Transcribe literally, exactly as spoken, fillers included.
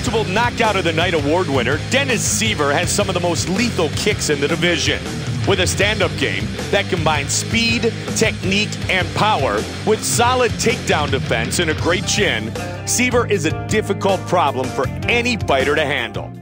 multiple Knockout of the Night award winner, Dennis Siver has some of the most lethal kicks in the division. With a stand-up game that combines speed, technique, and power with solid takedown defense and a great chin, Siver is a difficult problem for any fighter to handle.